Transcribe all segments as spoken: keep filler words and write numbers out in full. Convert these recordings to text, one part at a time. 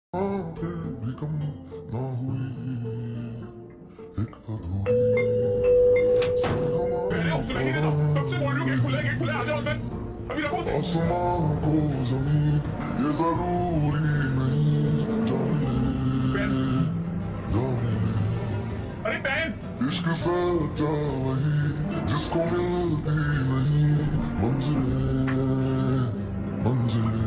आगे भी कम ना हुई एक अधूरी सी हमारी आसमान को जमीन ये जरूरी नहीं जाने जाने इश्क सच्चा वही जिसको मिलती नहीं मंजिलें मंजिलें।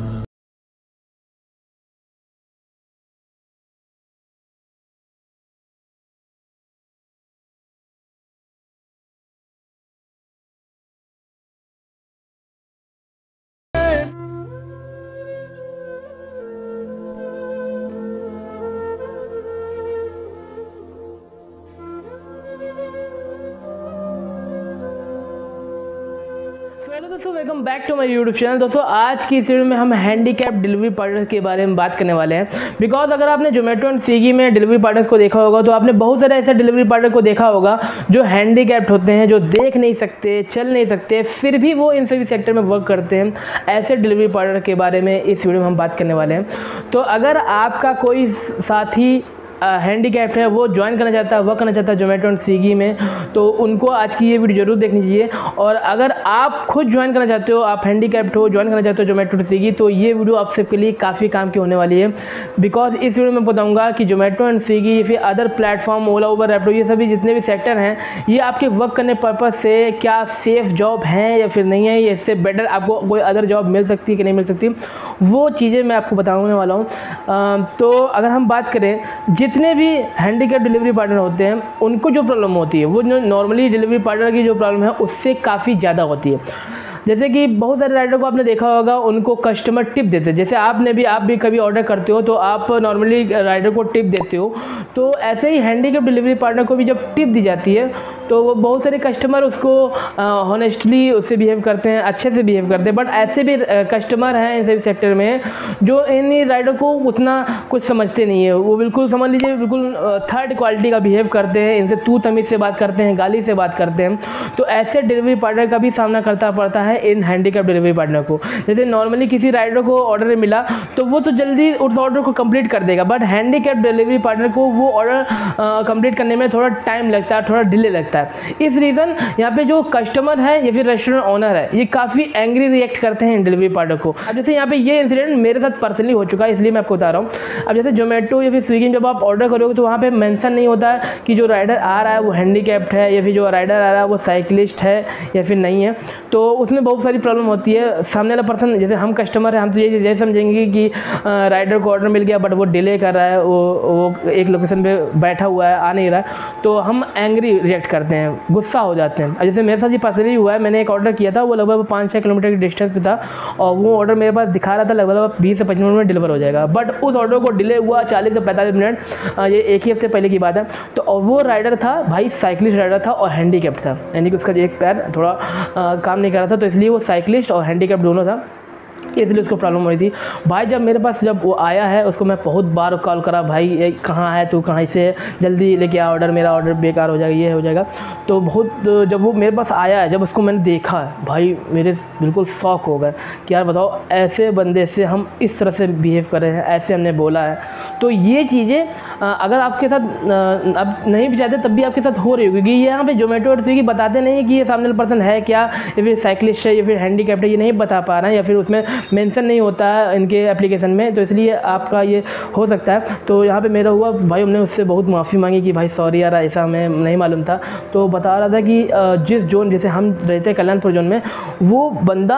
हेलो दोस्तों, welcome back to my YouTube channel. दोस्तों आज की इस वीडियो में हम हैंडीकैप डिलीवरी पार्टनर के बारे में बात करने वाले हैं। बिकॉज अगर आपने जोमेटो एंड स्विगी में डिलीवरी पार्टनर्स को देखा होगा तो आपने बहुत सारे ऐसे डिलीवरी पार्टनर को देखा होगा जो हैंडीकैप्ड होते हैं, जो देख नहीं सकते, चल नहीं सकते, फिर भी वो इन सभी सेक्टर में वर्क करते हैं। ऐसे डिलीवरी पार्टनर के बारे में इस वीडियो में हम बात करने वाले हैं। तो अगर आपका कोई साथी हैंडीकैप्ड है, वो ज्वाइन करना चाहता है, वर्क करना चाहता है जोमेटो एंड स्विगी में, तो उनको आज की ये वीडियो जरूर देखनी चाहिए। और अगर आप खुद ज्वाइन करना चाहते हो, आप हैंडीकैप्ड हो, ज्वाइन करना चाहते हो जोमेटो एंड स्विगी, तो ये वीडियो आप सबके लिए काफ़ी काम की होने वाली है। बिकॉज इस वीडियो में बताऊंगा कि जोमेटो एंड स्विगी या फिर other platform, Ola, Uber, Rapido, ये सभी जितने भी सेक्टर हैं, ये आपके वर्क करने पर्पज़ से क्या सेफ जॉब हैं या फिर नहीं है, या इससे बेटर आपको कोई अदर जॉब मिल सकती है कि नहीं मिल सकती, वो चीज़ें मैं आपको बताने वाला हूँ। तो अगर हम बात करें, जितने भी हैंडीकैप डिलीवरी पार्टनर होते हैं उनको जो प्रॉब्लम होती है वो जो नॉर्मली डिलीवरी पार्टनर की जो प्रॉब्लम है उससे काफ़ी ज़्यादा होती है। जैसे कि बहुत सारे राइडर को आपने देखा होगा, उनको कस्टमर टिप देते हैं। जैसे आपने भी आप भी कभी ऑर्डर करते हो तो आप नॉर्मली राइडर को टिप देते हो, तो ऐसे ही हैंडीकैप डिलीवरी पार्टनर को भी जब टिप दी जाती है तो वो बहुत सारे कस्टमर उसको हॉनेस्टली उससे बिहेव करते हैं, अच्छे से बिहेव करते हैं। बट ऐसे भी कस्टमर हैं इन सभी सेक्टर में जो इन राइडर को उतना कुछ समझते नहीं है। वो बिल्कुल समझ लीजिए बिल्कुल थर्ड क्वालिटी का बिहेव करते हैं, इनसे तू तमीज़ से बात करते हैं, गाली से बात करते हैं। तो ऐसे डिलीवरी पार्टनर का भी सामना करना पड़ता है इन हैंडीकैप डिलीवरी पार्टनर को। जैसे नॉर्मली किसी राइडर को ऑर्डर मिला तो वो तो जल्दी उस ऑर्डर को कंप्लीट कर देगा, बट हैंडीकैप डिलीवरी पार्टनर को वो ऑर्डर कंप्लीट करने में थोड़ा टाइम लगता है, थोड़ा डिले लगता है। इस रीज़न यहाँ पे जो कस्टमर है या फिर रेस्टोरेंट ओनर है, ये काफ़ी एंग्री रिएक्ट करते हैं इन डिलीवरी पार्टनर को। अब जैसे यहाँ पे ये इंसिडेंट मेरे साथ पर्सनली हो चुका है, इसलिए मैं आपको बता रहा हूँ। अब जैसे जोमेटो या फिर स्विगी में जब आप ऑर्डर करोगे तो वहाँ पे मेंशन नहीं होता है कि जो राइडर आ रहा है वो हैंडीकैप्ड है या फिर जो राइडर आ रहा है वो साइकिलिस्ट है या फिर नहीं है। तो उसमें बहुत सारी प्रॉब्लम होती है। सामने वाला पर्सन, जैसे हम कस्टमर है, हम तो ये ये समझेंगे कि राइडर को ऑर्डर मिल गया बट वो डिले कर रहा है, वो वो एक लोकेशन पे बैठा हुआ है, आ नहीं रहा है, तो हम एंग्री रिएक्ट करते हैं, गुस्सा हो जाते हैं। जैसे मेरे साथ ये पर्सनली हुआ है, मैंने एक ऑर्डर किया था, वो लगभग पाँच छः किलोमीटर की डिस्टेंस पे था और वो ऑर्डर मेरे पास दिखा रहा था लगभग बीस से पच्चीस मिनट में डिलीवर हो जाएगा, बट उस ऑर्डर को डिले हुआ चालीस से पैंतालीस मिनट। ये एक ही हफ्ते पहले की बात है। तो और वो राइडर था भाई, साइकिलिस्ट राइडर था और हैंडीकैप्ड था, यानी कि उसका एक पैर थोड़ा आ, काम नहीं कर रहा था, तो इसलिए वो साइकिलिस्ट और हैंडीकैप दोनों था, इसलिए उसको प्रॉब्लम हो रही थी। भाई जब मेरे पास जब वो आया है, उसको मैं बहुत बार कॉल करा, भाई ये कहाँ है तू, कहाँ से, जल्दी लेके आ ऑर्डर, मेरा ऑर्डर बेकार हो जाएगा, ये हो जाएगा। तो बहुत जब वो मेरे पास आया है, जब उसको मैंने देखा है, भाई मेरे बिल्कुल शौक हो गए कि यार बताओ ऐसे बंदे से हम इस तरह से बिहेव कर रहे हैं, ऐसे हमने बोला है। तो ये चीज़ें अगर आपके साथ अब नहीं भी चाहते तब भी आपके साथ हो रही होगी, क्योंकि यहाँ पे जोमेटो और स्विगी बताते नहीं कि ये सामने वाला पर्सन है क्या, या फिर साइकिलिस्ट है या फिर हैंडीकैप्ड है, ये नहीं बता पा रहे हैं, या फिर उसमें मेंशन नहीं होता है इनके एप्लीकेशन में, तो इसलिए आपका ये हो सकता है। तो यहाँ पे मेरा हुआ, भाई हमने उससे बहुत माफ़ी मांगी कि भाई सॉरी यार, ऐसा हमें नहीं मालूम था। तो बता रहा था कि जिस जोन, जैसे हम रहते हैं कल्याणपुर जोन में, वो बंदा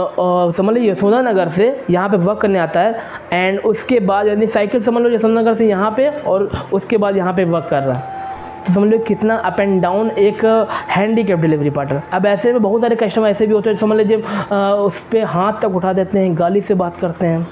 समझ लो यशोदा नगर से यहाँ पे वर्क करने आता है, एंड उसके बाद यानी साइकिल समझ लो यशोदा नगर से यहाँ पे, और उसके बाद यहाँ पे वर्क कर रहा है। तो समझ लो कितना अप एंड डाउन एक हैंडीकैप डिलीवरी पार्टनर। अब ऐसे में बहुत सारे कस्टमर ऐसे भी होते हैं, समझ लीजिए उस पर हाथ तक उठा देते हैं, गाली से बात करते हैं,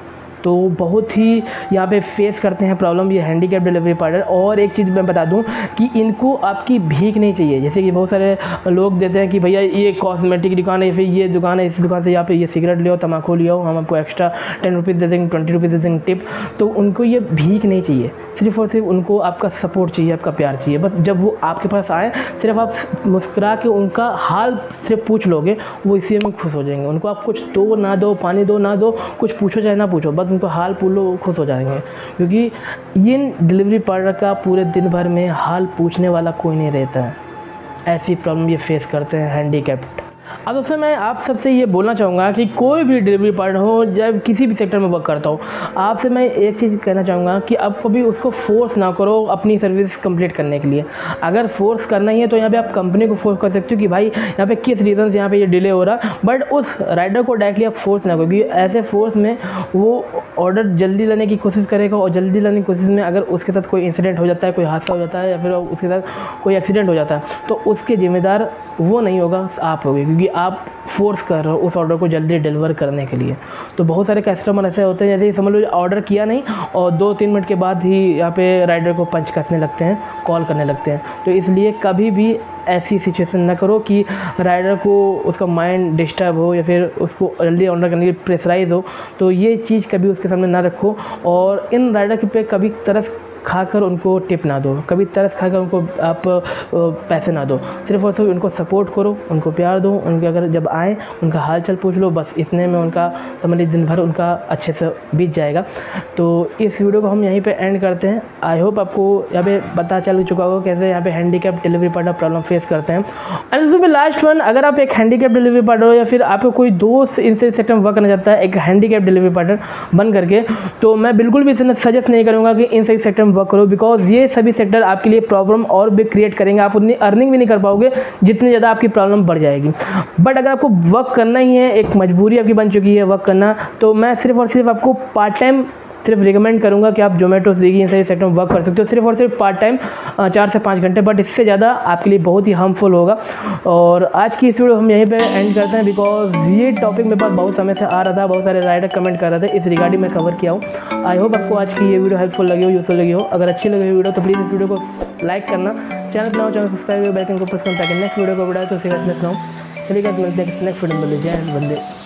तो बहुत ही यहाँ पे फेस करते हैं प्रॉब्लम ये हैंडीकैप डिलीवरी पार्टनर। और एक चीज़ मैं बता दूं कि इनको आपकी भीख नहीं चाहिए। जैसे कि बहुत सारे लोग देते हैं कि भैया ये कॉस्मेटिक दुकान है, फिर ये दुकान है, इस दुकान से यहाँ पे ये सिगरेट ले आओ, तम्बाकू ले आओ, हम आपको एक्स्ट्रा टेन रुपीज़ दे देंगे, ट्वेंटी रुपीज़ दे देंगे टिप। तो उनको ये भीख नहीं चाहिए, सिर्फ और सिर्फ उनको आपका सपोर्ट चाहिए, आपका प्यार चाहिए। बस जब वो आपके पास आए, सिर्फ आप मुस्कुरा के उनका हाल सिर्फ पूछ लोगे, वो इसी में खुश हो जाएंगे। उनको आप कुछ दो ना दो, पानी दो ना दो, कुछ पूछो चाहे ना पूछो, बस बस उनको हाल पूछ लो, खुश हो जाएंगे, क्योंकि इन डिलीवरी पार्टनर का पूरे दिन भर में हाल पूछने वाला कोई नहीं रहता है। ऐसी प्रॉब्लम ये फेस करते हैं हैंडीकैप्ड। अब दोस्तों मैं आप सबसे ये बोलना चाहूँगा कि कोई भी डिलीवरी पार्टनर हो, जब किसी भी सेक्टर में वर्क करता हो, आपसे मैं एक चीज़ कहना चाहूँगा कि आप कभी उसको फोर्स ना करो अपनी सर्विस कंप्लीट करने के लिए। अगर फोर्स करना ही है तो यहाँ पे आप कंपनी को फोर्स कर सकते हो कि भाई यहाँ पे किस रीज़न से यहाँ पे ये डिले हो रहा, बट उस राइडर को डायरेक्टली आप फोर्स ना करो, क्योंकि ऐसे फोर्स में वो ऑर्डर जल्दी लेने की कोशिश करेगा और जल्दी लेने की कोशिश में अगर उसके साथ कोई इंसिडेंट हो जाता है, कोई हादसा हो जाता है या फिर उसके साथ कोई एक्सीडेंट हो जाता है, तो उसके जिम्मेदार वो नहीं होगा, आप होगे, क्योंकि आप फोर्स कर रहे हो उस ऑर्डर को जल्दी डिलीवर करने के लिए। तो बहुत सारे कस्टमर ऐसे होते हैं, जैसे समझ लो ऑर्डर किया नहीं और दो तीन मिनट के बाद ही यहाँ पे राइडर को पंच कसने लगते हैं, कॉल करने लगते हैं। तो इसलिए कभी भी ऐसी सिचुएशन ना करो कि राइडर को उसका माइंड डिस्टर्ब हो या फिर उसको जल्दी ऑर्डर करने के लिए प्रेशराइज हो। तो ये चीज़ कभी उसके सामने ना रखो और इन राइडर के पे कभी तरस खाकर उनको टिप ना दो, कभी तरस खाकर उनको आप पैसे ना दो। सिर्फ और सिर्फ उनको सपोर्ट करो, उनको प्यार दो, उनके अगर जब आए उनका हाल चाल पूछ लो, बस इतने में उनका समझ लीजिए दिन भर उनका अच्छे से बीत जाएगा। तो इस वीडियो को हम यहीं पे एंड करते हैं। आई होप आपको यहाँ पे पता चल चुका होगा कैसे यहाँ पे handicap delivery partner problem face करते हैं। And this will be last one, अगर आप एक हैंडीकैप डिलीवरी पार्टनर हो या फिर आपको कोई दोस्त इनसे सेक्टर में वर्क करना चाहता है एक हैंडीकैप डिलीवरी पार्टनर बन करके, तो मैं बिल्कुल भी इसे सजेस्ट नहीं करूँगा कि इन सभी सेक्टर वर्क करो, बिकॉज ये सभी सेक्टर आपके लिए प्रॉब्लम और भी क्रिएट करेंगे। आप उतनी अर्निंग भी नहीं कर पाओगे जितनी ज़्यादा आपकी प्रॉब्लम बढ़ जाएगी। बट अगर आपको वर्क करना ही है, एक मजबूरी आपकी बन चुकी है वर्क करना, तो मैं सिर्फ और सिर्फ आपको पार्ट टाइम सिर्फ रिकमेंड करूंगा कि आप जोमेटो स्विगी इन सभी सेक्टर में वर्क कर सकते हो, सिर्फ और सिर्फ पार्ट टाइम चार से पाँच घंटे, बट इससे ज़्यादा आपके लिए बहुत ही हार्मफुल होगा। और आज की इस वीडियो हम यहीं पे एंड करते हैं, बिकॉज ये टॉपिक मेरे पास बहुत समय से आ रहा था, बहुत सारे राइडर कमेंट कर रहे थे, इस रिगार्डिंग मैं कवर किया हूँ। आई होप आपको आज की ये वीडियो हेल्पफुल लगी हो, यूजफुल लगी हो। अगर अच्छी लगी वीडियो तो प्लीज़ इस वीडियो को लाइक करना, चैनल पर चैनल सब्सक्राइब बेल आइकन को प्रेस करना ताकि नेक्स्ट वीडियो को बढ़ाए तो फिर सुनाऊँ। चलिए गाइस, मिलते हैं नेक्स्ट वीडियो में। जय हिंद, वंदे।